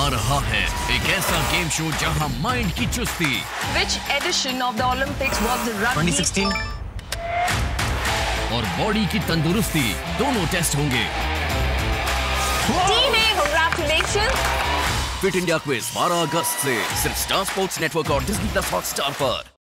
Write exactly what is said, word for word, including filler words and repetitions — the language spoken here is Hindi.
रहा है एक ऐसा गेम शो जहां माइंड की चुस्ती। Which edition of the Olympics was the rugby? twenty sixteen और बॉडी की तंदुरुस्ती दोनों टेस्ट होंगे। Team A, congratulations! Fit India quiz बारह अगस्त से सिर्फ स्टार स्पोर्ट्स नेटवर्क और डिज्नी प्लस हॉटस्टार पर।